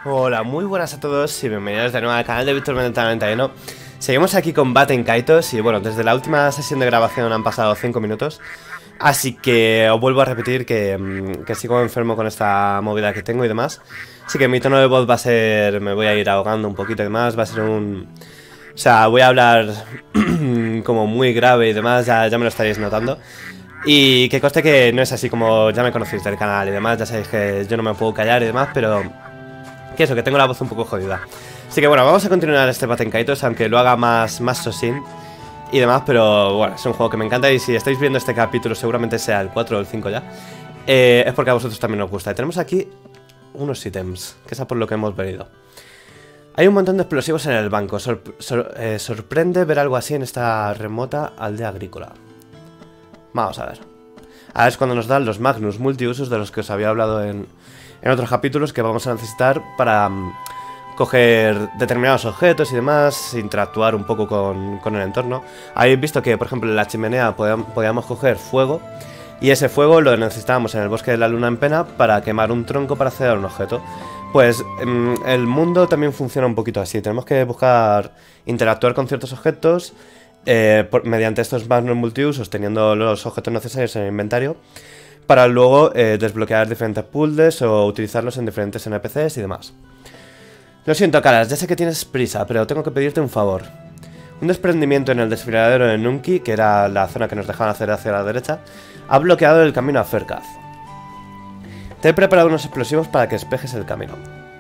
Hola, muy buenas a todos y bienvenidos de nuevo al canal de Víctor91. Seguimos aquí con Baten Kaitos y bueno, desde la última sesión de grabación han pasado 5 minutos. Así que os vuelvo a repetir que sigo enfermo con esta movida que tengo y demás. Así que mi tono de voz va a ser... me voy a ir ahogando un poquito y demás, va a ser un... O sea, voy a hablar como muy grave y demás, ya me lo estaréis notando. Y que conste que no es así como ya me conocéis del canal y demás, ya sabéis que yo no me puedo callar y demás, pero... que eso, que tengo la voz un poco jodida. Así que bueno, vamos a continuar este Baten Kaitos, aunque lo haga más sosin y demás, pero bueno, es un juego que me encanta y si estáis viendo este capítulo seguramente sea el 4 o el 5 ya. Es porque a vosotros también os gusta. Y tenemos aquí unos ítems, que es a por lo que hemos venido. Hay un montón de explosivos en el banco. Sorprende ver algo así en esta remota aldea agrícola. Vamos a ver. Ahora es cuando nos dan los Magnus multiusos de los que os había hablado en otros capítulos, que vamos a necesitar para coger determinados objetos y demás, interactuar un poco con el entorno. Habéis visto que, por ejemplo, en la chimenea podíamos coger fuego, y ese fuego lo necesitábamos en el bosque de la luna en pena para quemar un tronco para acceder a un objeto. Pues el mundo también funciona un poquito así. Tenemos que buscar interactuar con ciertos objetos mediante estos Magnus multiusos, teniendo los objetos necesarios en el inventario, para luego desbloquear diferentes puzzles o utilizarlos en diferentes NPCs y demás. Lo siento, Caras, ya sé que tienes prisa, pero tengo que pedirte un favor. Un desprendimiento en el desfiladero de Nunki, que era la zona que nos dejaban hacer hacia la derecha, ha bloqueado el camino a Ferkaz. Te he preparado unos explosivos para que despejes el camino.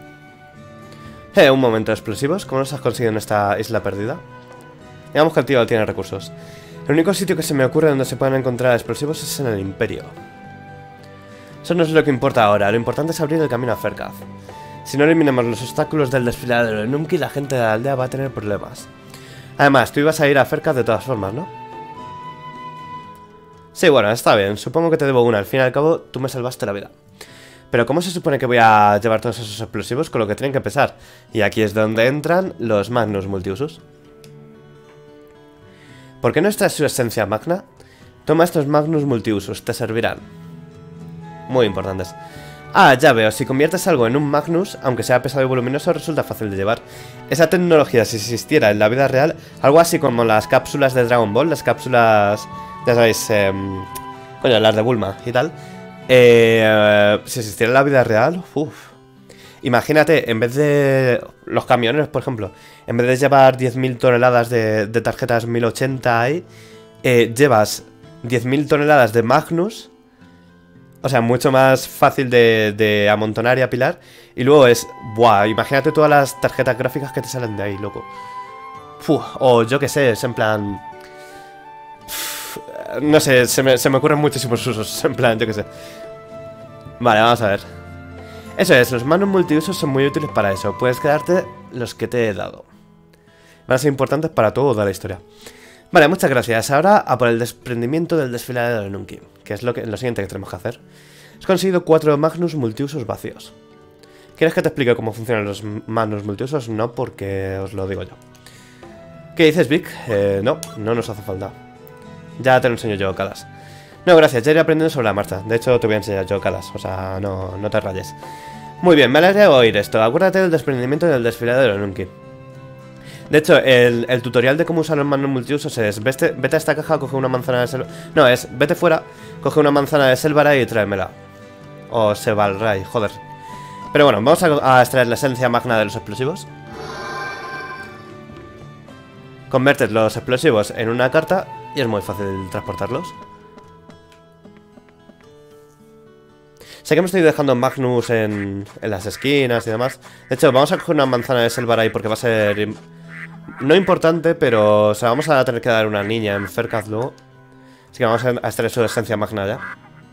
Un momento, ¿explosivos? ¿Cómo los has conseguido en esta isla perdida? Digamos que el tío tiene recursos. El único sitio que se me ocurre donde se pueden encontrar explosivos es en el Imperio. Eso no es lo que importa ahora, lo importante es abrir el camino a Ferkaz. Si no eliminamos los obstáculos del desfiladero de Nunki, la gente de la aldea va a tener problemas. Además, tú ibas a ir a Ferkaz de todas formas, ¿no? Sí, bueno, está bien, supongo que te debo una, al fin y al cabo tú me salvaste la vida. Pero ¿cómo se supone que voy a llevar todos esos explosivos con lo que tienen que pesar? Y aquí es donde entran los Magnus multiusos. ¿Por qué no extraes su esencia magna? Toma estos Magnus multiusos, te servirán. Muy importantes. Ah, ya veo, si conviertes algo en un Magnus, aunque sea pesado y voluminoso, resulta fácil de llevar. Esa tecnología, si existiera en la vida real, algo así como las cápsulas de Dragon Ball, las cápsulas, ya sabéis, coño, las de Bulma y tal. Si existiera en la vida real, uff. Imagínate, en vez de los camiones, por ejemplo, en vez de llevar 10.000 toneladas de tarjetas 1080 ahí, llevas 10.000 toneladas de Magnus. O sea, mucho más fácil de amontonar y apilar. Y luego es... buah, imagínate todas las tarjetas gráficas que te salen de ahí, loco. O yo qué sé, es en plan... no sé, se me ocurren muchísimos usos. En plan, yo qué sé. Vale, vamos a ver. Eso es, los Magnus multiusos son muy útiles para eso. Puedes quedarte los que te he dado. Van a ser importantes para toda la historia. Vale, muchas gracias. Ahora a por el desprendimiento del desfiladero de Nunki, que es lo siguiente que tenemos que hacer. Has conseguido 4 Magnus multiusos vacíos. ¿Quieres que te explique cómo funcionan los Magnus multiusos? No, porque os lo digo yo. ¿Qué dices, Vic? No nos hace falta. Ya te lo enseño yo, Calas. No, gracias, ya iré aprendiendo sobre la marcha. De hecho, te voy a enseñar yo, Calas. O sea, no te rayes. Muy bien, me alegra de oír esto. Acuérdate del desprendimiento del desfiladero de Nunki. De hecho, el tutorial de cómo usar los Magnus multiusos es vete a esta caja, coge una manzana de selva. No, es vete fuera, coge una manzana de Selvaray y tráemela. O Sevalray, joder. Pero bueno, vamos a extraer la esencia magna de los explosivos. Converted los explosivos en una carta y es muy fácil transportarlos. Sé que me estoy dejando Magnus en las esquinas y demás. De hecho, vamos a coger una manzana de Selvaray porque va a ser... no importante, pero o sea, vamos a tener que dar una niña en Ferkaz luego. Así que vamos a extraer su esencia magna ya.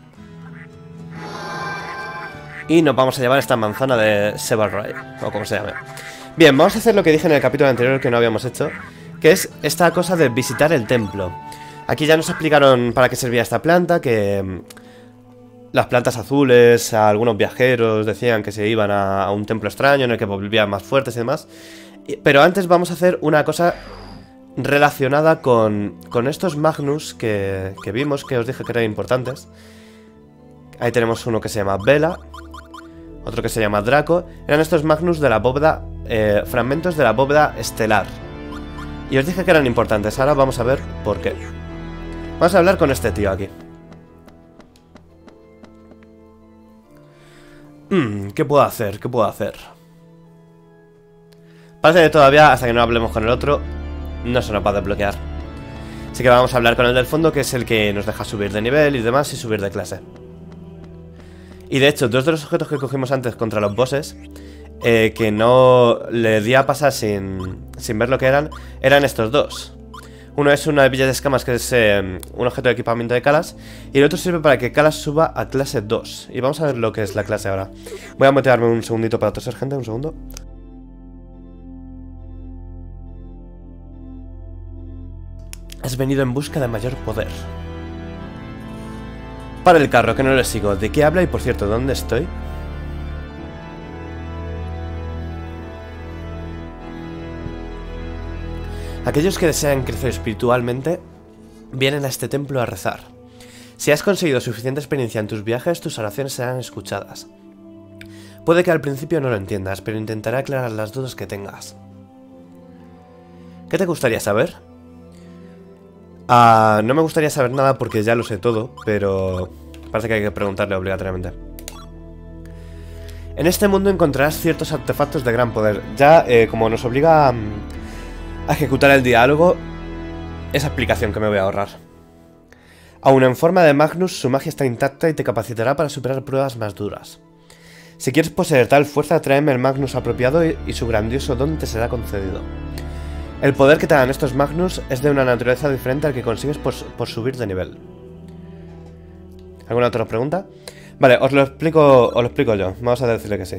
Y nos vamos a llevar esta manzana de Sevalray, o como se llame. Bien, vamos a hacer lo que dije en el capítulo anterior que no habíamos hecho, que es esta cosa de visitar el templo. Aquí ya nos explicaron para qué servía esta planta, que... las plantas azules, a algunos viajeros decían que se iban a un templo extraño en el que volvían más fuertes y demás. Pero antes vamos a hacer una cosa relacionada con estos Magnus que vimos, que os dije que eran importantes. Ahí tenemos uno que se llama Vela. otro que se llama Draco, eran estos Magnus de la bóveda, fragmentos de la bóveda estelar. Y os dije que eran importantes, ahora vamos a ver por qué. Vamos a hablar con este tío aquí. ¿Qué puedo hacer? ¿Qué puedo hacer? Parece que todavía, hasta que no hablemos con el otro, no se nos va a desbloquear. Así que vamos a hablar con el del fondo, que es el que nos deja subir de nivel y demás, y subir de clase. Y de hecho, dos de los objetos que cogimos antes contra los bosses, que no le di a pasar sin ver lo que eran estos dos. Uno es una hebilla de escamas, que es un objeto de equipamiento de Calas, y el otro sirve para que Calas suba a clase 2. Y vamos a ver lo que es la clase ahora. Voy a motivarme un segundito para toser, gente, un segundo. Has venido en busca de mayor poder. Para el carro, que no le sigo. ¿De qué habla? Y por cierto, ¿dónde estoy? Aquellos que desean crecer espiritualmente vienen a este templo a rezar. Si has conseguido suficiente experiencia en tus viajes, tus oraciones serán escuchadas. Puede que al principio no lo entiendas, pero intentaré aclarar las dudas que tengas. ¿Qué te gustaría saber? No me gustaría saber nada porque ya lo sé todo, pero parece que hay que preguntarle obligatoriamente. En este mundo encontrarás ciertos artefactos de gran poder. Ya, como nos obliga a ejecutar el diálogo, esa explicación que me voy a ahorrar. Aún en forma de Magnus, su magia está intacta y te capacitará para superar pruebas más duras. Si quieres poseer tal fuerza, tráeme el Magnus apropiado y su grandioso don te será concedido. El poder que te dan estos Magnus es de una naturaleza diferente al que consigues por subir de nivel. ¿Alguna otra pregunta? Vale, os lo explico yo. Vamos a decirle que sí.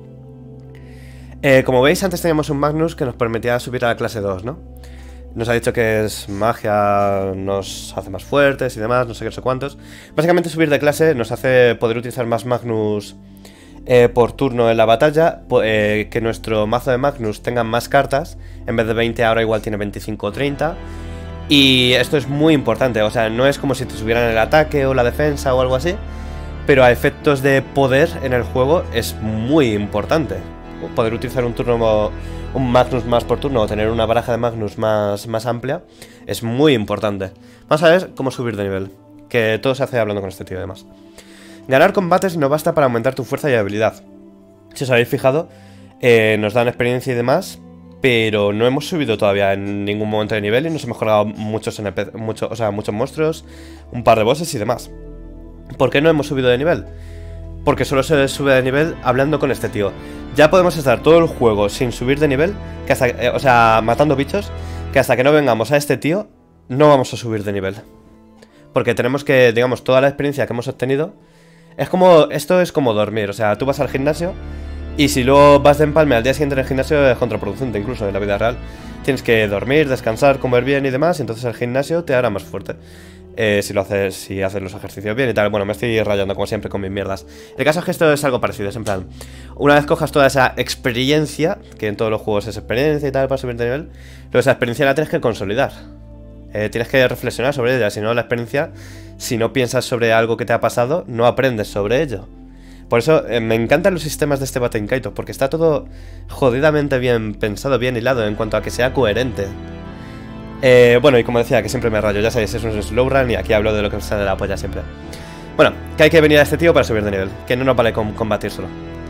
Como veis, antes teníamos un Magnus que nos permitía subir a la clase 2, ¿no? Nos ha dicho que es magia, nos hace más fuertes y demás, no sé qué, no sé cuántos. Básicamente subir de clase nos hace poder utilizar más Magnus por turno en la batalla, que nuestro mazo de Magnus tenga más cartas. En vez de 20 ahora igual tiene 25 o 30. Y esto es muy importante, o sea, no es como si te subieran el ataque o la defensa o algo así, pero a efectos de poder en el juego es muy importante. Poder utilizar un Magnus más por turno o tener una baraja de Magnus más amplia es muy importante. Vamos a ver cómo subir de nivel, que todo se hace hablando con este tío además. Ganar combates no basta para aumentar tu fuerza y habilidad. Si os habéis fijado, nos dan experiencia y demás, pero no hemos subido todavía en ningún momento de nivel y nos hemos colgado muchos monstruos, un par de bosses y demás. ¿Por qué no hemos subido de nivel? Porque solo se sube de nivel hablando con este tío. Ya podemos estar todo el juego sin subir de nivel, que hasta, matando bichos, que hasta que no vengamos a este tío, no vamos a subir de nivel. Porque tenemos que, digamos, toda la experiencia que hemos obtenido, esto es como dormir, o sea, tú vas al gimnasio y si luego vas de empalme al día siguiente en el gimnasio es contraproducente incluso en la vida real. Tienes que dormir, descansar, comer bien y demás, y entonces el gimnasio te hará más fuerte. Si haces los ejercicios bien y tal. Bueno, me estoy rayando como siempre con mis mierdas. El caso es que esto es algo parecido, es en plan, una vez cojas toda esa experiencia, que en todos los juegos es experiencia y tal para subir de nivel, luego esa experiencia la tienes que consolidar. Tienes que reflexionar sobre ella, si no la experiencia, si no piensas sobre algo que te ha pasado, no aprendes sobre ello. Por eso me encantan los sistemas de este Baten Kaitos, porque está todo jodidamente bien pensado, bien hilado en cuanto a que sea coherente. Bueno, y como decía, que siempre me rayo, ya sabéis, es un slow run y aquí hablo de lo que os sale de la polla siempre. Bueno, que hay que venir a este tío para subir de nivel, que no nos vale con combatir solo.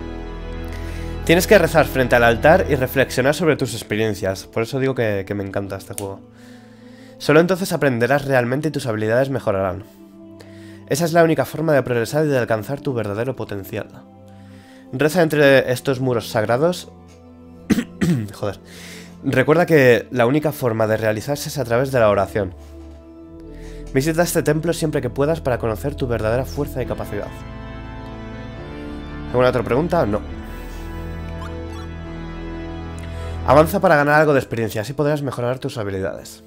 Tienes que rezar frente al altar y reflexionar sobre tus experiencias, por eso digo que me encanta este juego. Solo entonces aprenderás realmente y tus habilidades mejorarán. Esa es la única forma de progresar y de alcanzar tu verdadero potencial. Reza entre estos muros sagrados. Joder. Recuerda que la única forma de realizarse es a través de la oración. Visita este templo siempre que puedas para conocer tu verdadera fuerza y capacidad. ¿Alguna otra pregunta? No. Avanza para ganar algo de experiencia, así podrás mejorar tus habilidades.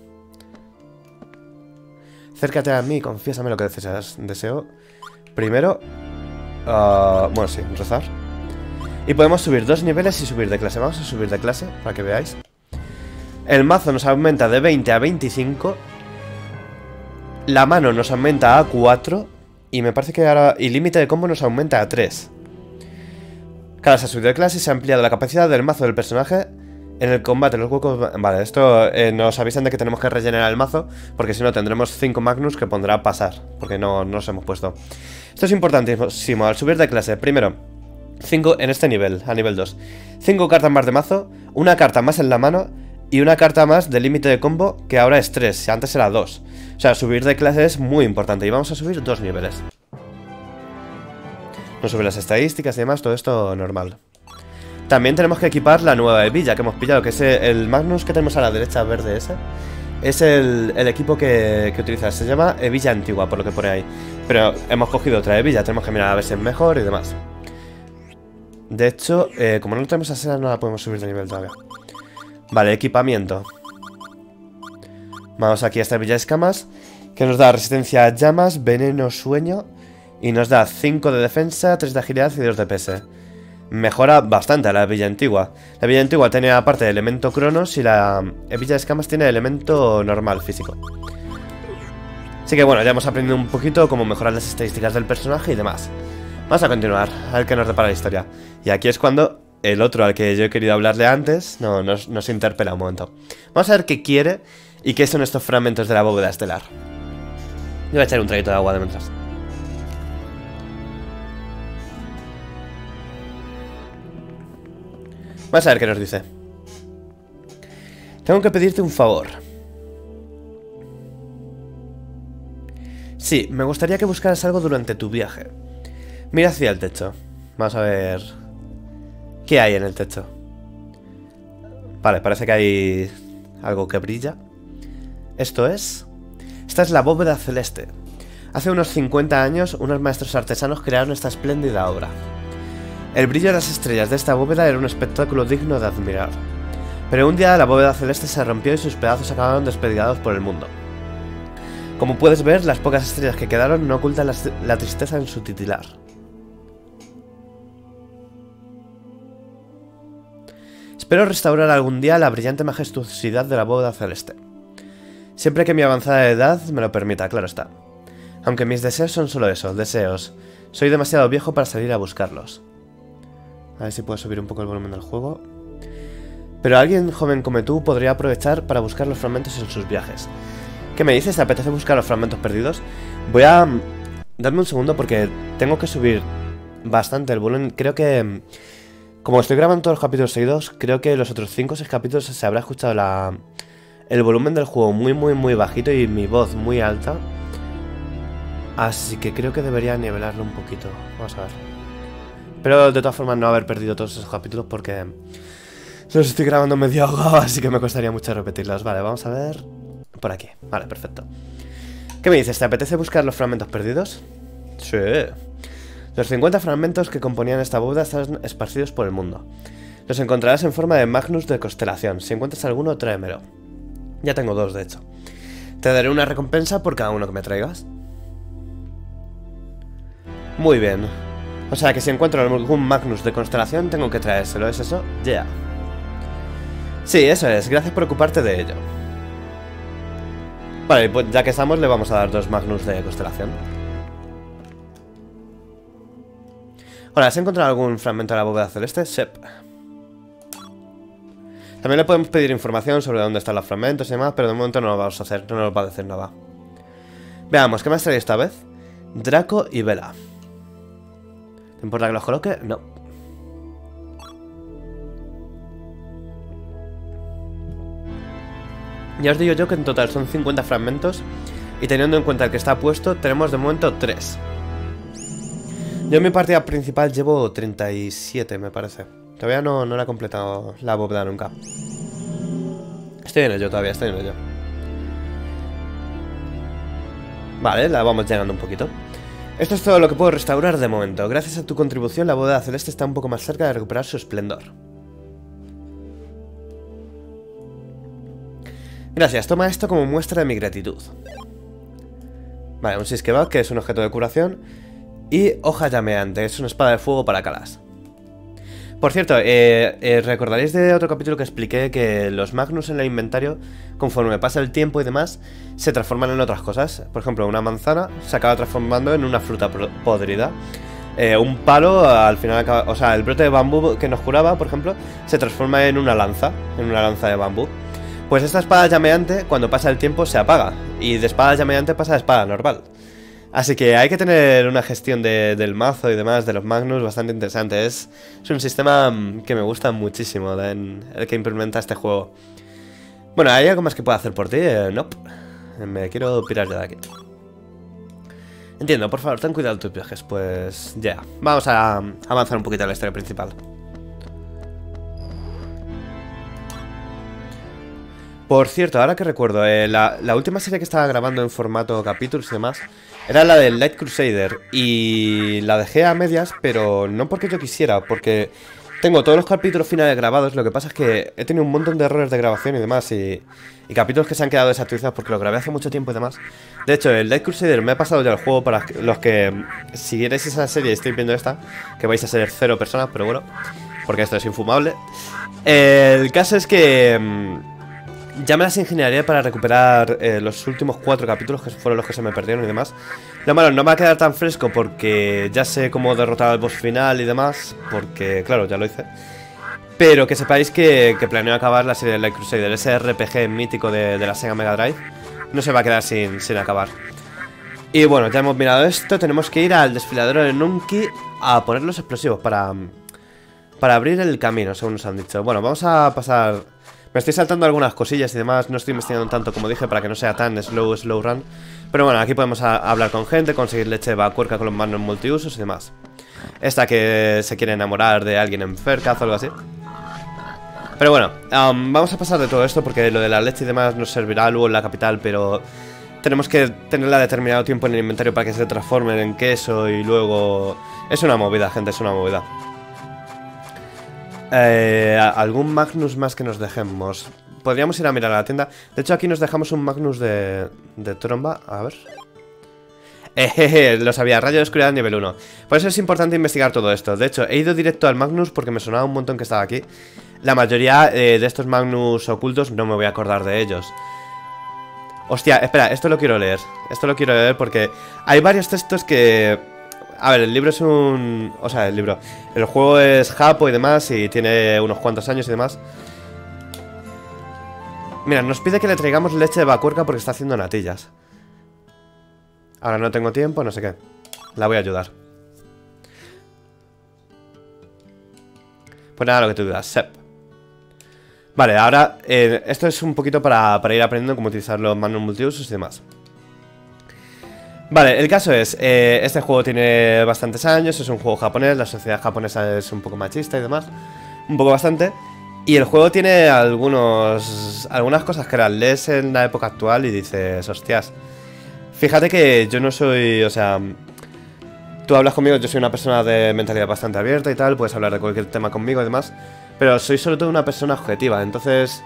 Acércate a mí y confiésame lo que deseas. Deseo primero... bueno, sí, rezar. Y podemos subir 2 niveles y subir de clase. Vamos a subir de clase para que veáis. El mazo nos aumenta de 20 a 25. La mano nos aumenta a 4. Y me parece que ahora... Y límite de combo nos aumenta a 3. Cada vez ha subido de clase y se ha ampliado la capacidad del mazo del personaje en el combate. Los huecos... Vale, esto nos avisan de que tenemos que rellenar el mazo, porque si no tendremos 5 Magnus que pondrá pasar, porque no nos hemos puesto. Esto es importantísimo. Al subir de clase, primero, 5 en este nivel, a nivel 2. 5 cartas más de mazo, una carta más en la mano y una carta más de límite de combo, que ahora es 3, antes era 2. O sea, subir de clase es muy importante y vamos a subir 2 niveles. No sube las estadísticas y demás, todo esto normal. También tenemos que equipar la nueva hebilla que hemos pillado, que es el Magnus que tenemos a la derecha verde ese. Es el equipo que utiliza, se llama hebilla antigua, por lo que pone ahí. Pero hemos cogido otra hebilla, tenemos que mirar a ver si es mejor y demás. De hecho, como no tenemos a Sera, no la podemos subir de nivel todavía. Vale, equipamiento. Vamos aquí a esta hebilla de escamas, que nos da resistencia a llamas, veneno, sueño. Y nos da 5 de defensa, 3 de agilidad y 2 de PS. Mejora bastante a la hebilla antigua. La hebilla antigua tiene aparte de elemento cronos y la hebilla de escamas tiene elemento normal, físico. Así que bueno, ya hemos aprendido un poquito cómo mejorar las estadísticas del personaje y demás. Vamos a continuar, a ver qué nos depara la historia. Y aquí es cuando el otro al que yo he querido hablarle antes nos interpela un momento. Vamos a ver qué quiere y qué son estos fragmentos de la bóveda estelar. Yo voy a echar un traguito de agua de mientras. Vamos a ver qué nos dice. Tengo que pedirte un favor. Sí, me gustaría que buscaras algo durante tu viaje. Mira hacia el techo. Vamos a ver qué hay en el techo. Vale, parece que hay algo que brilla. Esta es la bóveda celeste. Hace unos 50 años, unos maestros artesanos crearon esta espléndida obra. El brillo de las estrellas de esta bóveda era un espectáculo digno de admirar. Pero un día la bóveda celeste se rompió y sus pedazos acabaron desperdigados por el mundo. Como puedes ver, las pocas estrellas que quedaron no ocultan la tristeza en su titilar. Espero restaurar algún día la brillante majestuosidad de la bóveda celeste. Siempre que mi avanzada edad me lo permita, claro está. Aunque mis deseos son solo eso, deseos. Soy demasiado viejo para salir a buscarlos. A ver si puedo subir un poco el volumen del juego. Pero alguien joven como tú podría aprovechar para buscar los fragmentos en sus viajes. ¿Qué me dices? ¿Te apetece buscar los fragmentos perdidos? Voy a darme un segundo porque tengo que subir bastante el volumen. Creo que... Como estoy grabando todos los capítulos seguidos, creo que los otros 5 o 6 capítulos se habrá escuchado el volumen del juego muy bajito y mi voz muy alta. Así que creo que debería nivelarlo un poquito. Vamos a ver. Pero de todas formas no haber perdido todos esos capítulos porque los estoy grabando medio ahogado, así que me costaría mucho repetirlos. Vale, vamos a ver por aquí. Vale, perfecto. ¿Qué me dices? ¿Te apetece buscar los fragmentos perdidos? Sí. Los 50 fragmentos que componían esta bóveda están esparcidos por el mundo. Los encontrarás en forma de Magnus de constelación. Si encuentras alguno, tráemelo. Ya tengo 2, de hecho. Te daré una recompensa por cada uno que me traigas. Muy bien. O sea que si encuentro algún Magnus de constelación tengo que traérselo, ¿es eso? Ya. Yeah. Sí, eso es, gracias por ocuparte de ello. Vale, pues ya que estamos le vamos a dar 2 Magnus de constelación. Hola, ¿has encontrado algún fragmento de la bóveda celeste? Sep. También le podemos pedir información sobre dónde están los fragmentos y demás, pero de momento no lo vamos a hacer, no nos va a decir nada. Veamos, ¿qué me has traído esta vez? Draco y Vela. ¿Te importa que los coloque? No. Ya os digo yo que en total son 50 fragmentos y teniendo en cuenta el que está puesto, tenemos de momento 3. Yo en mi partida principal llevo 37, me parece. Todavía no la he completado la bóveda nunca. Estoy en ello todavía, estoy en ello. Vale, la vamos llenando un poquito. Esto es todo lo que puedo restaurar de momento. Gracias a tu contribución, la bóveda celeste está un poco más cerca de recuperar su esplendor. Gracias, toma esto como muestra de mi gratitud. Vale, un Siskebat, que es un objeto de curación. Y hoja llameante, es una espada de fuego para Kalas. Por cierto, recordaréis de otro capítulo que expliqué que los Magnus en el inventario, conforme pasa el tiempo y demás, se transforman en otras cosas. Por ejemplo, una manzana se acaba transformando en una fruta podrida. un palo al final acaba, o sea, el brote de bambú que nos curaba, por ejemplo, se transforma en una lanza de bambú. Pues esta espada llameante, cuando pasa el tiempo, se apaga, y de espada llameante pasa a espada normal. Así que hay que tener una gestión del mazo y demás, de los Magnus, bastante interesante. Es un sistema que me gusta muchísimo, el que implementa este juego. Bueno, ¿hay algo más que pueda hacer por ti? Nope. Me quiero pirar ya de aquí. Entiendo, por favor, ten cuidado de tus viajes. Pues ya, vamos a avanzar un poquito en la historia principal. Por cierto, ahora que recuerdo, la última serie que estaba grabando en formato capítulos y demás era la del Light Crusader, y la dejé a medias, pero no porque yo quisiera, porque tengo todos los capítulos finales grabados. Lo que pasa es que he tenido un montón de errores de grabación y demás, y capítulos que se han quedado desactualizados porque lo grabé hace mucho tiempo y demás. De hecho, el Light Crusader me ha pasado ya el juego. Para los que siguierais esa serie y estáis viendo esta, que vais a ser 0 personas, pero bueno, porque esto es infumable. El caso es que ya me las ingeniaré para recuperar los últimos 4 capítulos, que fueron los que se me perdieron y demás. Lo malo, no me va a quedar tan fresco porque ya sé cómo derrotar al boss final y demás, porque, claro, ya lo hice. Pero que sepáis que planeo acabar la serie de Light Crusader, ese RPG mítico de la Sega Mega Drive. No se va a quedar sin acabar. Y bueno, ya hemos mirado esto. Tenemos que ir al desfiladero de Nunki a poner los explosivos para abrir el camino, según nos han dicho. Bueno, vamos a pasar. Me estoy saltando algunas cosillas y demás. No estoy investigando tanto como dije, para que no sea tan slow run. Pero bueno, aquí podemos hablar con gente, conseguir leche de vacuerca con los manos multiusos y demás. Esta que se quiere enamorar de alguien en Ferkaz o algo así. Pero bueno, vamos a pasar de todo esto porque lo de la leche y demás nos servirá luego en la capital, pero tenemos que tenerla determinado tiempo en el inventario para que se transformen en queso y luego... Es una movida, gente, es una movida. ¿Algún Magnus más que nos dejemos? Podríamos ir a mirar a la tienda. De hecho, aquí nos dejamos un Magnus de tromba. A ver... lo sabía, rayo de oscuridad nivel 1. Por eso es importante investigar todo esto. De hecho, he ido directo al Magnus porque me sonaba un montón que estaba aquí. La mayoría de estos Magnus ocultos no me voy a acordar de ellos. Hostia, espera, esto lo quiero leer. Esto lo quiero leer porque hay varios textos que... A ver, el libro es un... O sea, el libro... El juego es japo y demás, y tiene unos cuantos años y demás. Mira, nos pide que le traigamos leche de vacuerca porque está haciendo natillas. Ahora no tengo tiempo, no sé qué. La voy a ayudar. Pues nada, lo que tú digas, Sep. Vale, ahora esto es un poquito para ir aprendiendo cómo utilizar los manos multiusos y demás. Vale, el caso es, este juego tiene bastantes años, es un juego japonés, la sociedad japonesa es un poco machista y demás. Un poco bastante. Y el juego tiene algunas cosas que las lees en la época actual y dices, hostias. Fíjate que yo no soy, o sea... Tú hablas conmigo, yo soy una persona de mentalidad bastante abierta y tal, puedes hablar de cualquier tema conmigo y demás. Pero soy sobre todo una persona objetiva, entonces...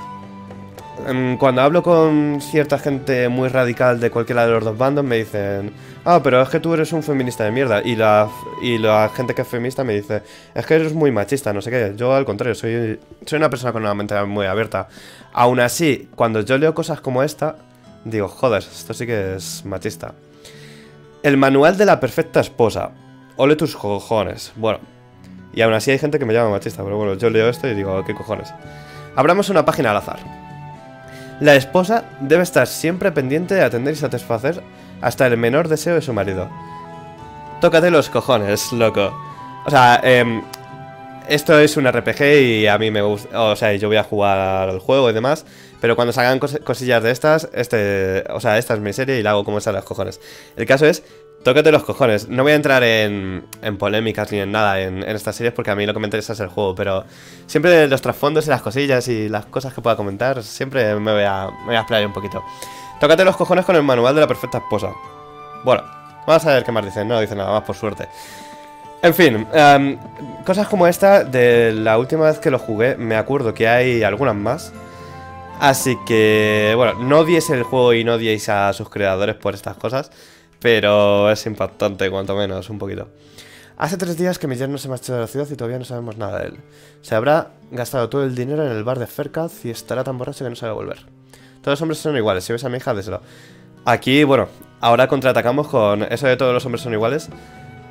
Cuando hablo con cierta gente muy radical de cualquiera de los dos bandos me dicen: ah, pero es que tú eres un feminista de mierda. Y la gente que es feminista me dice: es que eres muy machista, no sé qué. Yo al contrario, soy una persona con una mentalidad muy abierta. Aún así, cuando yo leo cosas como esta, digo, joder, esto sí que es machista. El manual de la perfecta esposa. Ole tus cojones. Bueno, y aún así hay gente que me llama machista, pero bueno, yo leo esto y digo, ¿qué cojones? Abramos una página al azar. La esposa debe estar siempre pendiente de atender y satisfacer hasta el menor deseo de su marido. Tócate los cojones, loco. O sea, esto es un RPG y a mí me gusta. O sea, yo voy a jugar al juego y demás. Pero cuando salgan cosillas de estas, o sea, esta es mi serie y la hago como está los cojones. El caso es, tócate los cojones. No voy a entrar en polémicas ni en nada en estas series porque a mí lo que me interesa es el juego. Pero siempre los trasfondos y las cosillas y las cosas que pueda comentar, siempre me voy a explayar un poquito. Tócate los cojones con el manual de la perfecta esposa. Bueno, vamos a ver qué más dicen. No dicen nada más, por suerte. En fin, cosas como esta, de la última vez que lo jugué, me acuerdo que hay algunas más. Así que, bueno, no odiéis el juego y no odiéis a sus creadores por estas cosas, pero es impactante, cuanto menos, un poquito. Hace 3 días que mi yerno se marchó de la ciudad y todavía no sabemos nada de él. Se habrá gastado todo el dinero en el bar de Ferkaz y estará tan borracho que no sabe volver. Todos los hombres son iguales, si ves a mi hija, déselo. Aquí, bueno, ahora contraatacamos con eso de todos los hombres son iguales.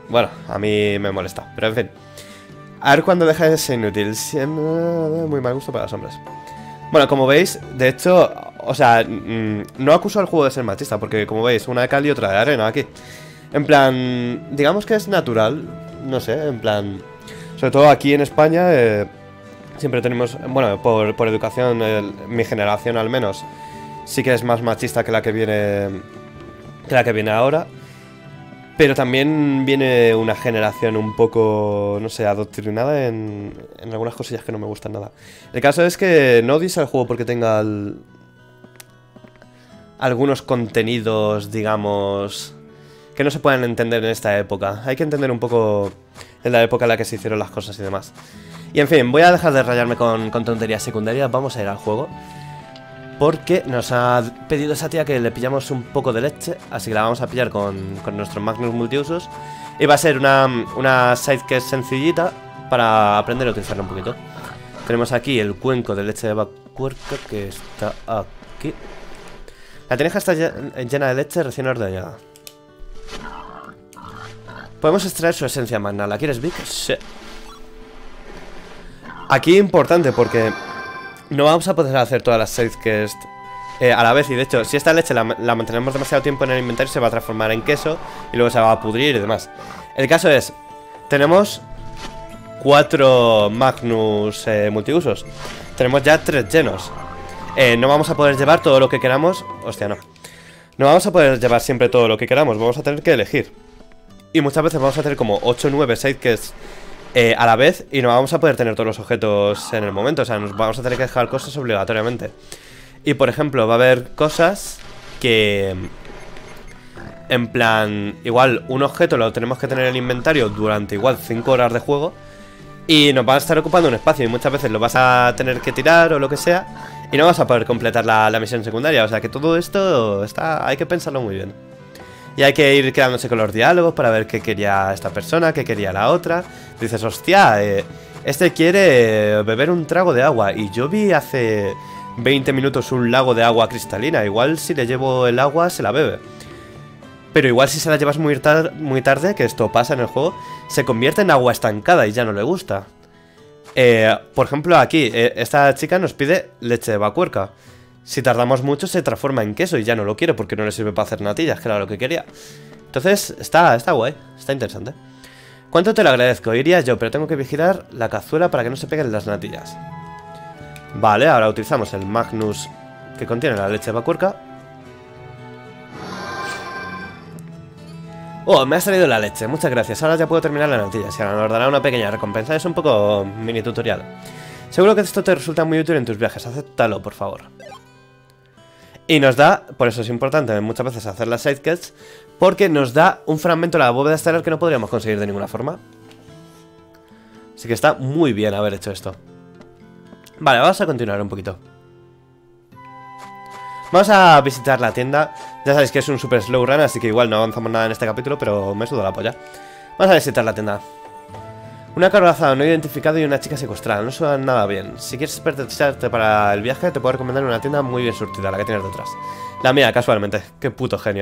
bueno, a mí me molesta. Pero en fin. A ver cuándo deja de ser inútil. Muy mal gusto para los hombres. Bueno, como veis, de hecho, o sea, no acuso al juego de ser machista, porque como veis, una de cal y otra de arena aquí. En plan, digamos que es natural, no sé, en plan, sobre todo aquí en España, siempre tenemos, bueno, por educación, mi generación al menos, sí que es más machista que la que viene ahora. Pero también viene una generación un poco, no sé, adoctrinada en algunas cosillas que no me gustan nada. El caso es que no odies al juego porque tenga algunos contenidos, digamos, que no se pueden entender en esta época. Hay que entender un poco en la época en la que se hicieron las cosas y demás. Y en fin, voy a dejar de rayarme con tonterías secundarias. Vamos a ir al juego, porque nos ha pedido esa tía que le pillamos un poco de leche. Así que la vamos a pillar con nuestro Magnus multiusos. Y va a ser una sidequest sencillita para aprender a utilizarla un poquito. Tenemos aquí el cuenco de leche de vacuerca que está aquí. La teneja está llena de leche recién ordeñada. Podemos extraer su esencia magna. ¿La quieres, Vic? Sí. Aquí importante porque no vamos a poder hacer todas las sidequests a la vez. Y de hecho, si esta leche la mantenemos demasiado tiempo en el inventario, se va a transformar en queso y luego se va a pudrir y demás. El caso es, tenemos 4 Magnus multiusos. Tenemos ya 3 llenos. No vamos a poder llevar todo lo que queramos. Hostia, no. No vamos a poder llevar siempre todo lo que queramos. Vamos a tener que elegir. Y muchas veces vamos a hacer como 8 o 9 sidequests a la vez, y no vamos a poder tener todos los objetos en el momento. O sea, nos vamos a tener que dejar cosas obligatoriamente. Y por ejemplo, va a haber cosas que, en plan, igual un objeto lo tenemos que tener en el inventario durante igual 5 horas de juego, y nos va a estar ocupando un espacio, y muchas veces lo vas a tener que tirar o lo que sea, y no vas a poder completar la misión secundaria. O sea que todo esto hay que pensarlo muy bien. Y hay que ir quedándose con los diálogos para ver qué quería esta persona, qué quería la otra. Dices, hostia, este quiere beber un trago de agua, y yo vi hace 20 minutos un lago de agua cristalina. Igual si le llevo el agua se la bebe. Pero igual si se la llevas muy tarde, que esto pasa en el juego, se convierte en agua estancada y ya no le gusta. Por ejemplo aquí, esta chica nos pide leche de vacuerca. Si tardamos mucho se transforma en queso y ya no lo quiero porque no le sirve para hacer natillas, que era lo que quería. Entonces está guay, está interesante. ¿Cuánto te lo agradezco? Iría yo, pero tengo que vigilar la cazuela para que no se peguen las natillas. Vale, ahora utilizamos el Magnus que contiene la leche de vacuerca. Oh, me ha salido la leche, muchas gracias. Ahora ya puedo terminar la natilla, y ahora nos dará una pequeña recompensa. Es un poco mini tutorial. Seguro que esto te resulta muy útil en tus viajes, acéptalo, por favor. Y nos da, por eso es importante muchas veces hacer las sidequests, porque nos da un fragmento de la bóveda estelar que no podríamos conseguir de ninguna forma. Así que está muy bien haber hecho esto. Vale, vamos a continuar un poquito. Vamos a visitar la tienda. Ya sabéis que es un super slow run, así que igual no avanzamos nada en este capítulo, pero me suda la polla. Vamos a visitar la tienda. Un acorazado no identificado y una chica secuestrada. No suenan nada bien. Si quieres pertrecharte para el viaje, te puedo recomendar una tienda muy bien surtida, la que tienes detrás. La mía, casualmente. Qué puto genio.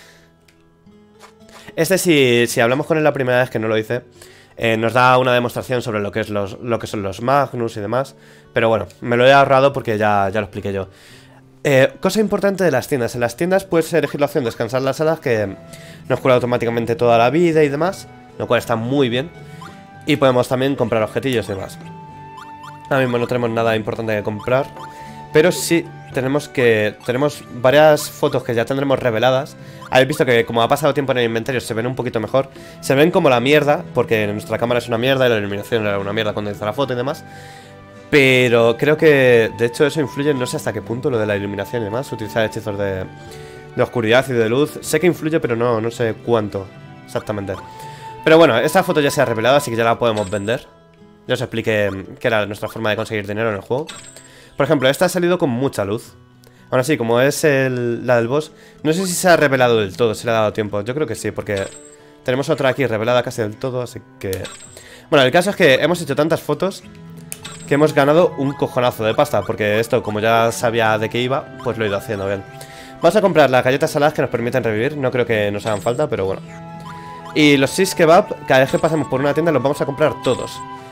Si hablamos con él la primera vez, que no lo hice, nos da una demostración sobre lo que son los Magnus y demás. Pero bueno, me lo he ahorrado porque ya lo expliqué yo. Cosa importante de las tiendas. En las tiendas puedes elegir la opción de descansar las alas, que nos cura automáticamente toda la vida y demás, lo cual está muy bien. Y podemos también comprar objetillos y demás. Ahora mismo no tenemos nada importante que comprar, pero sí tenemos varias fotos que ya tendremos reveladas. Habéis visto que como ha pasado tiempo en el inventario se ven un poquito mejor. Se ven como la mierda, porque nuestra cámara es una mierda y la iluminación era una mierda cuando hizo la foto y demás. Pero creo que de hecho eso influye, no sé hasta qué punto, lo de la iluminación y demás. Utilizar hechizos de oscuridad y de luz. Sé que influye, pero no sé cuánto exactamente. Pero bueno, esta foto ya se ha revelado, así que ya la podemos vender. Ya os expliqué qué era nuestra forma de conseguir dinero en el juego. Por ejemplo, esta ha salido con mucha luz. Ahora sí, como es la del boss, no sé si se ha revelado del todo, si le ha dado tiempo. Yo creo que sí, porque tenemos otra aquí revelada casi del todo, así que... Bueno, el caso es que hemos hecho tantas fotos que hemos ganado un cojonazo de pasta, porque esto, como ya sabía de qué iba, pues lo he ido haciendo bien. Vamos a comprar las galletas saladas que nos permiten revivir. No creo que nos hagan falta, pero bueno. Y los shish kebab, cada vez que pasamos por una tienda los vamos a comprar todos.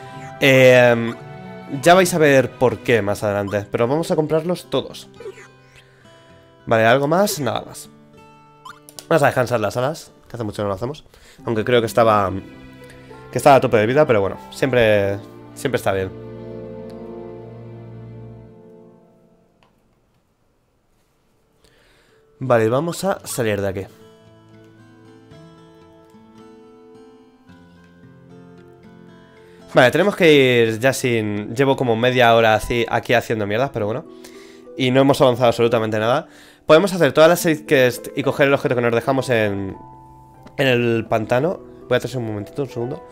Ya vais a ver por qué más adelante, pero vamos a comprarlos todos. Vale, ¿algo más? Nada más. Vamos a descansar las alas, que hace mucho que no lo hacemos. Aunque creo que estaba a tope de vida, pero bueno, siempre está bien. Vale, vamos a salir de aquí. Vale, tenemos que ir ya sin... Llevo como media hora así aquí haciendo mierdas, pero bueno. Y no hemos avanzado absolutamente nada. Podemos hacer todas las side quests y coger el objeto que nos dejamos en el pantano. Voy a hacerse un momentito, un segundo.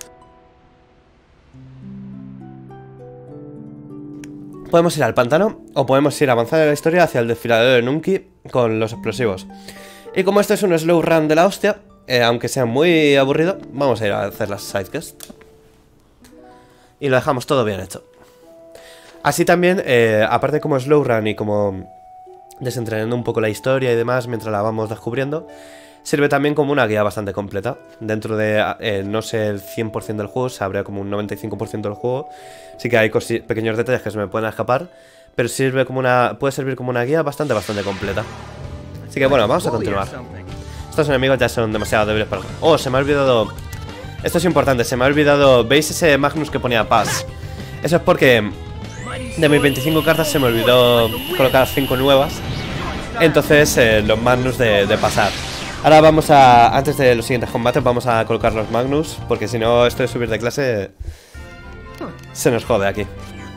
Podemos ir al pantano o podemos ir avanzando en la historia hacia el desfiladero de Nunki con los explosivos. Y como esto es un slow run de la hostia, aunque sea muy aburrido, vamos a ir a hacer las side quests. Y lo dejamos todo bien hecho. Así también, aparte como slow run y como desentrenando un poco la historia y demás mientras la vamos descubriendo, sirve también como una guía bastante completa. Dentro de, no sé, el 100% del juego, sabría como un 95% del juego. Sí que hay pequeños detalles que se me pueden escapar, pero sirve como puede servir como una guía bastante completa. Así que bueno, vamos a continuar. Estos enemigos ya son demasiado débiles para... Oh, se me ha olvidado... Esto es importante, se me ha olvidado... ¿Veis ese Magnus que ponía Pass? Eso es porque de mis 25 cartas se me olvidó colocar 5 nuevas. Entonces los Magnus de pasar. Ahora vamos a... Antes de los siguientes combates vamos a colocar los Magnus, porque si no esto de subir de clase se nos jode aquí.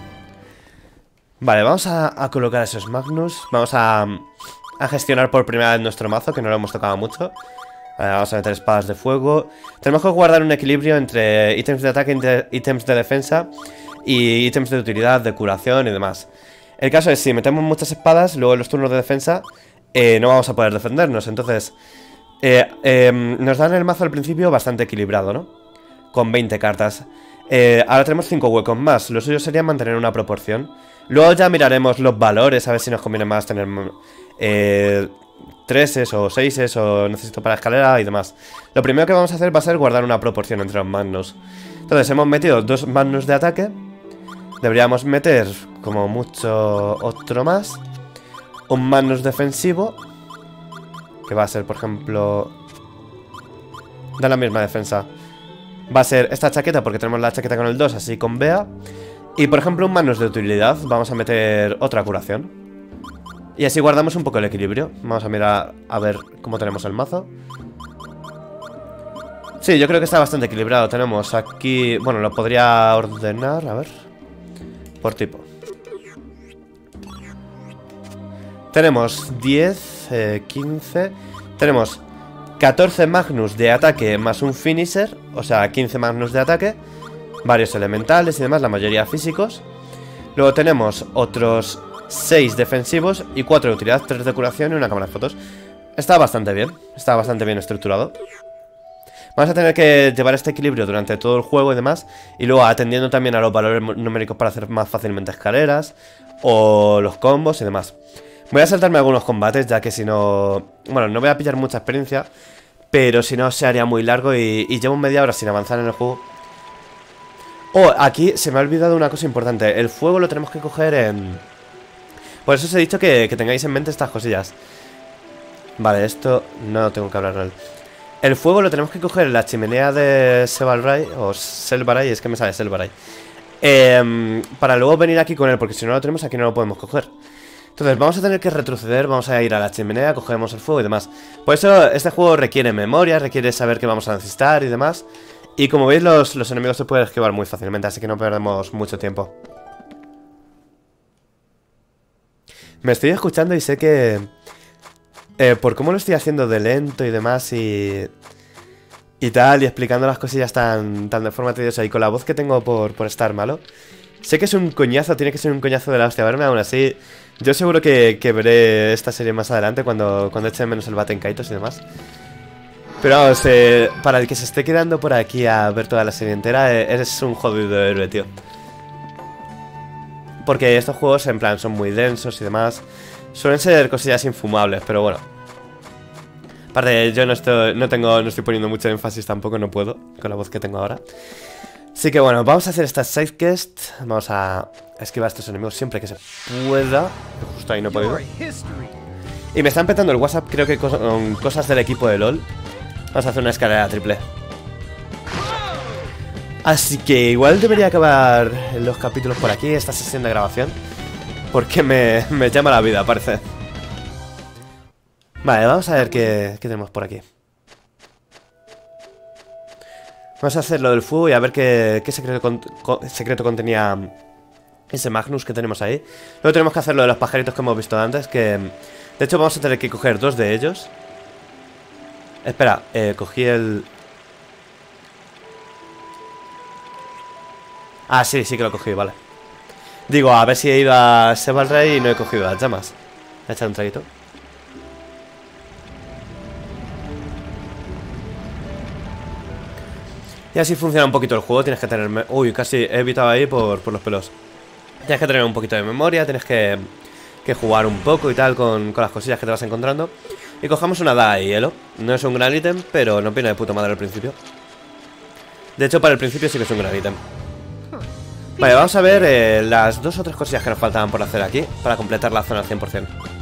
Vale, vamos a colocar esos Magnus. Vamos a gestionar por primera vez nuestro mazo, que no lo hemos tocado mucho. Vamos a meter espadas de fuego. Tenemos que guardar un equilibrio entre ítems de ataque, ítems de defensa y ítems de utilidad, de curación y demás. El caso es, si metemos muchas espadas, luego en los turnos de defensa no vamos a poder defendernos. Entonces, nos dan el mazo al principio bastante equilibrado, ¿no? Con 20 cartas. Ahora tenemos 5 huecos más. Lo suyo sería mantener una proporción. Luego ya miraremos los valores, a ver si nos conviene más tener 3s o 6s o necesito para escalera y demás. Lo primero que vamos a hacer va a ser guardar una proporción entre los Magnus. Entonces hemos metido 2 Magnus de ataque. Deberíamos meter como mucho otro más. Un Magnus defensivo, que va a ser, por ejemplo, da la misma defensa. Va a ser esta chaqueta porque tenemos la chaqueta con el 2, así con Bea. Y por ejemplo un Magnus de utilidad. Vamos a meter otra curación. Y así guardamos un poco el equilibrio. Vamos a mirar a ver cómo tenemos el mazo. Sí, yo creo que está bastante equilibrado. Tenemos aquí... Bueno, lo podría ordenar, a ver, por tipo. Tenemos 10, 15. Tenemos 14 Magnus de ataque más un finisher. O sea, 15 Magnus de ataque. Varios elementales y demás, la mayoría físicos. Luego tenemos otros 6 defensivos y 4 de utilidad, 3 de curación y una cámara de fotos. Está bastante bien estructurado. Vamos a tener que llevar este equilibrio durante todo el juego y demás. Y luego atendiendo también a los valores numéricos para hacer más fácilmente escaleras o los combos y demás. Voy a saltarme algunos combates, ya que si no... Bueno, no voy a pillar mucha experiencia, pero si no se haría muy largo y llevo media hora sin avanzar en el juego. Oh, aquí se me ha olvidado una cosa importante. El fuego lo tenemos que coger en... Por eso os he dicho que tengáis en mente estas cosillas. Vale, esto no tengo que hablar de él. El fuego lo tenemos que coger en la chimenea de Selvaray, o Selvaray, es que me sale Selvaray. Para luego venir aquí con él, porque si no lo tenemos aquí no lo podemos coger. Entonces vamos a tener que retroceder, vamos a ir a la chimenea, cogemos el fuego y demás. Por eso este juego requiere memoria, requiere saber qué vamos a necesitar y demás. Y como veis los enemigos se pueden esquivar muy fácilmente, así que no perdemos mucho tiempo. Me estoy escuchando y sé que... por cómo lo estoy haciendo de lento y demás y tal, y explicando las cosillas tan de forma tediosa y con la voz que tengo por estar malo. Sé que es un coñazo, tiene que ser un coñazo de la hostia verme, aún así yo seguro que veré esta serie más adelante cuando eche menos el Baten Kaitos y demás. Pero vamos, para el que se esté quedando por aquí a ver toda la serie entera, eres un jodido héroe, tío. Porque estos juegos en plan son muy densos y demás. Suelen ser cosillas infumables, pero bueno. Aparte, yo no estoy poniendo mucho énfasis tampoco, no puedo, con la voz que tengo ahora. Así que bueno, vamos a hacer estas side quests. Vamos a esquivar a estos enemigos siempre que se pueda. Justo ahí no he podido. Y me están petando el WhatsApp, creo que con cosas del equipo de LOL. Vamos a hacer una escalera triple. Así que igual debería acabar los capítulos por aquí, esta sesión de grabación. Porque me llama la vida, parece. Vale, vamos a ver qué tenemos por aquí. Vamos a hacer lo del fuego y a ver qué secreto contenía ese Magnus que tenemos ahí. Luego tenemos que hacer lo de los pajaritos que hemos visto antes, que de hecho vamos a tener que coger 2 de ellos. Espera, cogí el... Ah, sí que lo cogí, vale. Digo, a ver si he ido a Sevalrey y no he cogido las llamas. Voy a echar un traguito. Y así funciona un poquito el juego, tienes que tener... Uy, casi he evitado ahí por los pelos. Tienes que tener un poquito de memoria, tienes que jugar un poco y tal con las cosillas que te vas encontrando. Y cojamos una daga de hielo. No es un gran ítem, pero no viene de puta madre al principio. De hecho, para el principio sí que es un gran ítem. Vale, vamos a ver las 2 o 3 cosillas que nos faltaban por hacer aquí para completar la zona al 100%.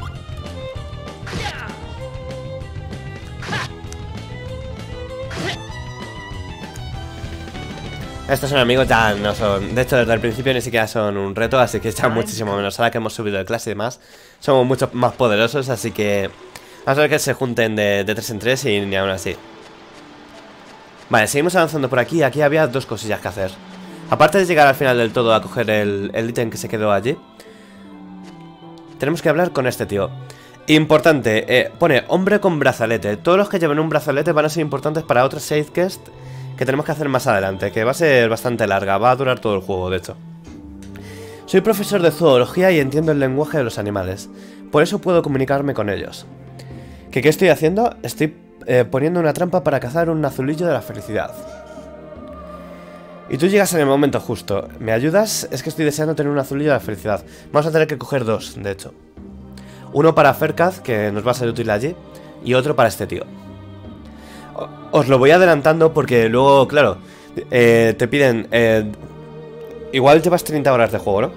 Estos enemigos ya no son... De hecho, desde el principio ni siquiera son un reto, así que ya muchísimo menos. Ahora que hemos subido de clase y demás, somos mucho más poderosos, así que... Vamos a ver que se junten de 3 en 3 y ni aún así. Vale, seguimos avanzando por aquí. Aquí había 2 cosillas que hacer. Aparte de llegar al final del todo a coger el ítem que se quedó allí, tenemos que hablar con este tío. Importante, pone hombre con brazalete. Todos los que lleven un brazalete van a ser importantes para otras side quests que tenemos que hacer más adelante, que va a ser bastante larga, va a durar todo el juego, de hecho. Soy profesor de zoología y entiendo el lenguaje de los animales, por eso puedo comunicarme con ellos. ¿Qué estoy haciendo? Estoy poniendo una trampa para cazar un azulillo de la felicidad. Y tú llegas en el momento justo. ¿Me ayudas? Es que estoy deseando tener un azulillo de la felicidad. Vamos a tener que coger 2, de hecho. Uno para Ferkaz, que nos va a ser útil allí, y otro para este tío. Os lo voy adelantando porque luego, claro, te piden... igual llevas 30 horas de juego, ¿no?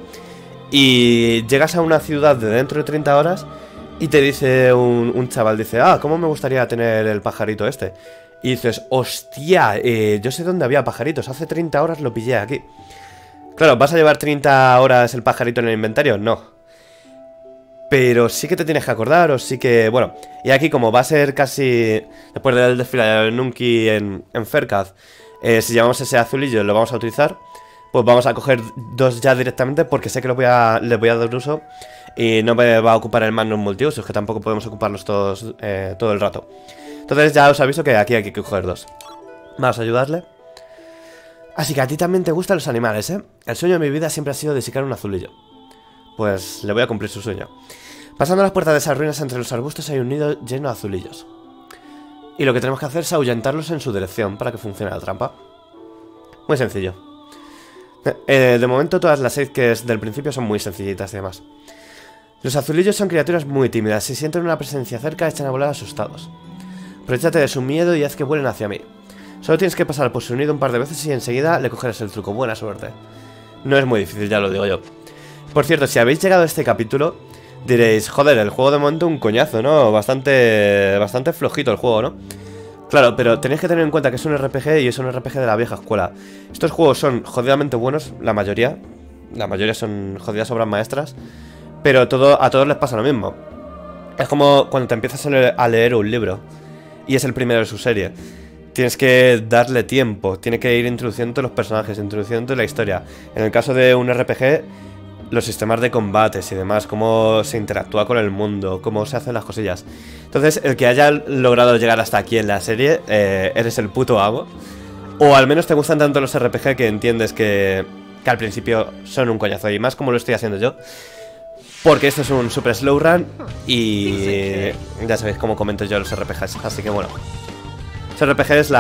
Y llegas a una ciudad de dentro de 30 horas y te dice un chaval, dice, ah, ¿cómo me gustaría tener el pajarito este? Y dices, hostia, yo sé dónde había pajaritos, hace 30 horas lo pillé aquí. Claro, ¿vas a llevar 30 horas el pajarito en el inventario? No. Pero sí que te tienes que acordar, o sí que... Bueno, y aquí como va a ser casi... Después del desfile de Nunki en Ferkaz, si llevamos ese azulillo lo vamos a utilizar. Pues vamos a coger 2 ya directamente porque sé que les voy a dar uso. Y no me va a ocupar el Magnum multiusos, que tampoco podemos ocuparlos todos todo el rato. Entonces ya os aviso que aquí hay que coger 2. Vamos a ayudarle. Así que a ti también te gustan los animales, ¿eh? El sueño de mi vida siempre ha sido dissecar un azulillo. Pues le voy a cumplir su sueño. Pasando las puertas de esas ruinas entre los arbustos hay un nido lleno de azulillos. Y lo que tenemos que hacer es ahuyentarlos en su dirección para que funcione la trampa. Muy sencillo. De momento todas las 6 que es del principio son muy sencillitas y demás. Los azulillos son criaturas muy tímidas. Si sienten una presencia cerca echan a volar asustados. Aprovechate de su miedo y haz que vuelen hacia mí. Solo tienes que pasar por su nido un par de veces y enseguida le cogerás el truco. Buena suerte. No es muy difícil, ya lo digo yo. Por cierto, si habéis llegado a este capítulo, diréis, joder, el juego de momento un coñazo, ¿no? Bastante flojito el juego, ¿no? Claro, pero tenéis que tener en cuenta que es un RPG y es un RPG de la vieja escuela. Estos juegos son jodidamente buenos, la mayoría. La mayoría son jodidas obras maestras. Pero a todos les pasa lo mismo. Es como cuando te empiezas a leer un libro y es el primero de su serie. Tienes que darle tiempo, tiene que ir introduciendo los personajes, introduciendo la historia. En el caso de un RPG, los sistemas de combates y demás, cómo se interactúa con el mundo, cómo se hacen las cosillas. Entonces, el que haya logrado llegar hasta aquí en la serie, eres el puto amo. O al menos te gustan tanto los RPG que entiendes que al principio son un coñazo. Y más como lo estoy haciendo yo. Porque esto es un super slow run y ya sabéis cómo comento yo los RPGs. Así que bueno, los RPG es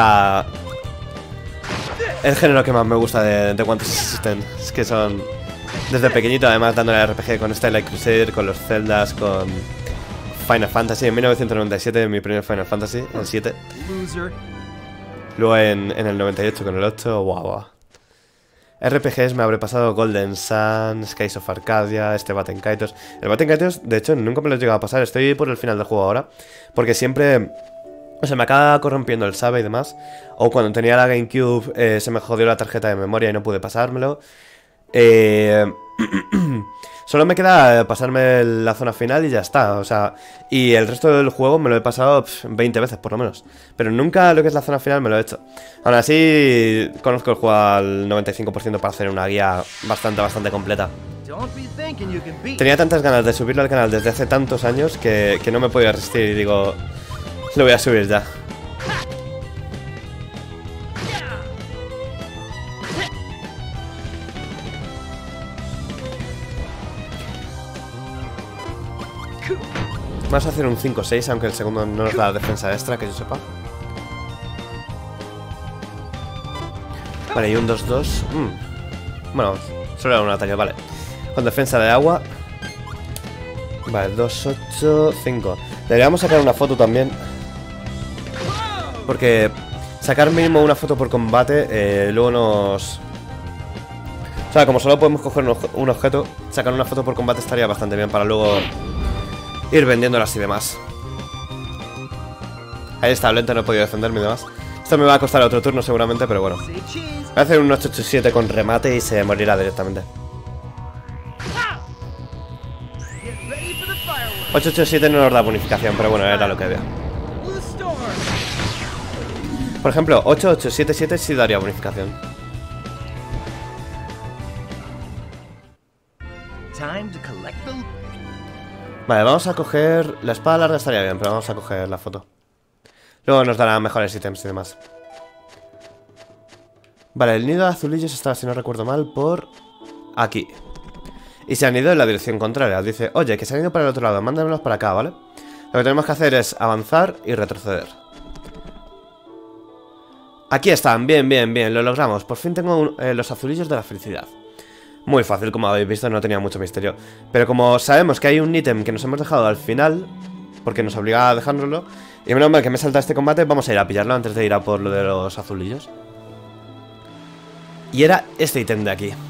el género que más me gusta de cuantos existen. Es que son... Desde pequeñito además dándole al RPG con Starlight Crusader, con los Zeldas, con Final Fantasy en 1997, mi primer Final Fantasy, el 7. Luego en el 98 con el 8, guau. RPGs me habré pasado Golden Sun, Skies of Arcadia, este Baten Kaitos. El Baten Kaitos, de hecho, nunca me lo he llegado a pasar. Estoy por el final del juego ahora. Porque siempre... O sea, me acaba corrompiendo el save y demás. O cuando tenía la GameCube se me jodió la tarjeta de memoria y no pude pasármelo. Solo me queda pasarme la zona final y ya está. O sea, y el resto del juego me lo he pasado 20 veces por lo menos. Pero nunca lo que es la zona final me lo he hecho. Aún así, conozco el juego al 95% para hacer una guía bastante completa. Tenía tantas ganas de subirlo al canal desde hace tantos años que no me podía resistir y digo, lo voy a subir ya. Vamos a hacer un 5-6, aunque el segundo no nos da defensa extra, que yo sepa. Vale, y un 2-2. Bueno, solo era un ataque, vale. Con defensa de agua. Vale, 2-8, 5. Deberíamos sacar una foto también. Porque sacar mínimo una foto por combate, luego nos... O sea, como solo podemos coger un objeto, sacar una foto por combate estaría bastante bien para luego... ir vendiéndolas y demás. Ahí está, lento, no he podido defenderme y demás. Esto me va a costar otro turno seguramente, pero bueno. Voy a hacer un 887 con remate y se morirá directamente. 887 no nos da bonificación, pero bueno, era lo que había. Por ejemplo, 8877 sí daría bonificación. Vale, vamos a coger... La espada larga estaría bien, pero vamos a coger la foto. Luego nos dará mejores ítems y demás. Vale, el nido de azulillos está, si no recuerdo mal, por... aquí. Y se han ido en la dirección contraria. Dice, oye, que se han ido para el otro lado, mándamelos para acá, ¿vale? Lo que tenemos que hacer es avanzar y retroceder. Aquí están, bien, lo logramos. Por fin tengo los azulillos de la felicidad. Muy fácil, como habéis visto, no tenía mucho misterio. Pero como sabemos que hay un ítem que nos hemos dejado al final, porque nos obliga a dejárnoslo, y menos mal que me salta este combate, vamos a ir a pillarlo antes de ir a por lo de los azulillos. Y era este ítem de aquí.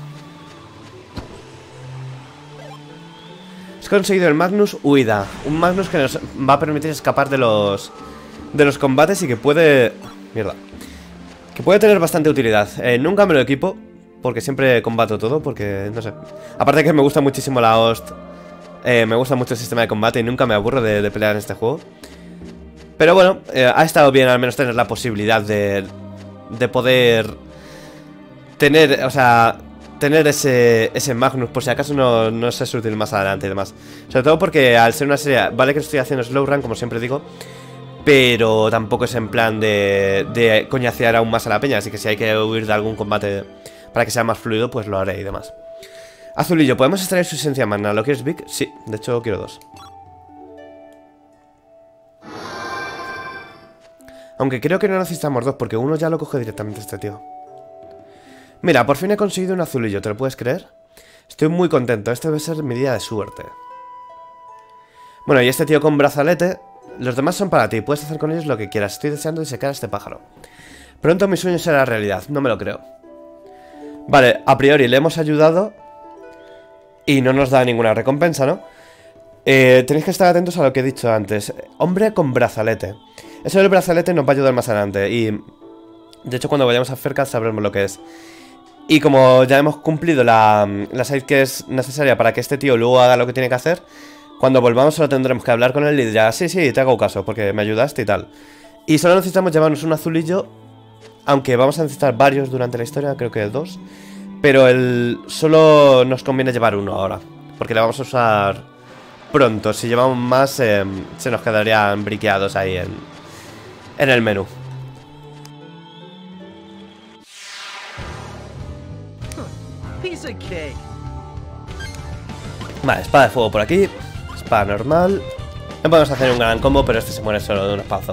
He conseguido el Magnus Huida. Un Magnus que nos va a permitir escapar de los combates y que puede... Mierda. Que puede tener bastante utilidad. Nunca me lo equipo, porque siempre combato todo, porque, no sé. Aparte que me gusta muchísimo la host. Me gusta mucho el sistema de combate y nunca me aburro de pelear en este juego. Pero bueno, ha estado bien al menos tener la posibilidad de poder tener, o sea, tener ese Magnus, por si acaso no es útil más adelante y demás. Sobre todo porque al ser una serie, vale que estoy haciendo slow run, como siempre digo, pero tampoco es en plan de coñacear aún más a la peña. Así que si hay que huir de algún combate para que sea más fluido, pues lo haré y demás. Azulillo, ¿podemos extraer su esencia magna? ¿Lo quieres, Vic? Sí, de hecho quiero 2. Aunque creo que no necesitamos 2, porque uno ya lo coge directamente este tío. Mira, por fin he conseguido un azulillo, ¿te lo puedes creer? Estoy muy contento, este debe ser mi día de suerte. Bueno, y este tío con brazalete. Los demás son para ti, puedes hacer con ellos lo que quieras. Estoy deseando disecar a este pájaro. Pronto mi sueño será realidad, no me lo creo. Vale, a priori le hemos ayudado y no nos da ninguna recompensa, ¿no? Tenéis que estar atentos a lo que he dicho antes. Hombre con brazalete. Eso del brazalete nos va a ayudar más adelante. Y de hecho cuando vayamos a Fercat sabremos lo que es. Y como ya hemos cumplido la side que es necesaria para que este tío luego haga lo que tiene que hacer, cuando volvamos solo tendremos que hablar con él y dirá, sí, te hago caso porque me ayudaste y tal. Y solo necesitamos llevarnos un azulillo, aunque vamos a necesitar varios durante la historia, creo que 2. Pero solo nos conviene llevar uno ahora, porque le vamos a usar pronto. Si llevamos más, se nos quedarían briqueados ahí en el menú. Vale, espada de fuego por aquí. Espada normal. No podemos hacer un gran combo, pero este se muere solo de un espazo.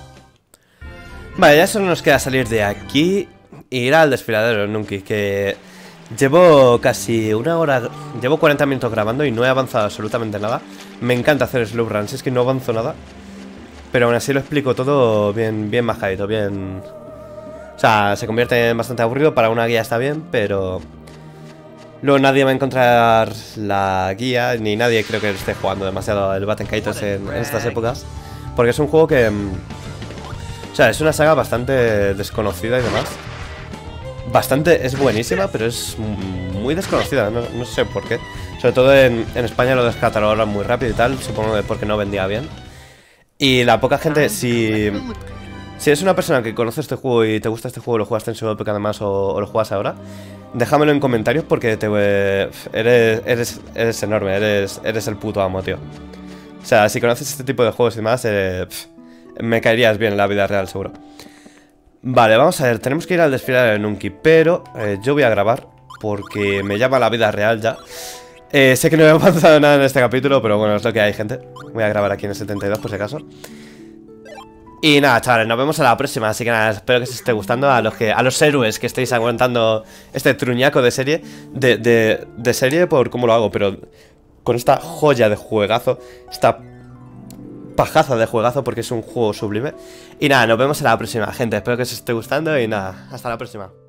Vale, ya solo nos queda salir de aquí e ir al desfiladero Nunki, que Llevo casi una hora, llevo 40 minutos grabando y no he avanzado absolutamente nada. Me encanta hacer slow runs, es que no avanzo nada. Pero aún así lo explico todo bien, bien majadito, bien... O sea, se convierte en bastante aburrido, para una guía está bien, pero... Luego nadie va a encontrar la guía, ni nadie creo que esté jugando demasiado el Baten Kaitos en estas épocas. Porque es un juego que... O sea, es una saga bastante desconocida y demás. Es buenísima, pero es muy desconocida, no sé por qué. Sobre todo en España lo descatalogaron muy rápido y tal, supongo que porque no vendía bien. Y la poca gente, si eres una persona que conoce este juego y te gusta este juego, lo jugaste en su época además o lo juegas ahora, déjamelo en comentarios porque eres enorme, eres el puto amo, tío. O sea, si conoces este tipo de juegos y demás, me caerías bien en la vida real, seguro. Vale, vamos a ver, tenemos que ir al desfile de Nunki, pero yo voy a grabar porque me llama la vida real ya. Sé que no me ha pasado nada en este capítulo, pero bueno, es lo que hay, gente. Voy a grabar aquí en el 72 por si acaso. Y nada, chavales, nos vemos a la próxima. Así que nada, espero que os esté gustando a los héroes que estéis aguantando este truñaco de serie. De serie por cómo lo hago, pero con esta joya de juegazo, esta pajaza de juegazo, porque es un juego sublime. Y nada, nos vemos a la próxima, gente. Espero que os esté gustando y nada, hasta la próxima.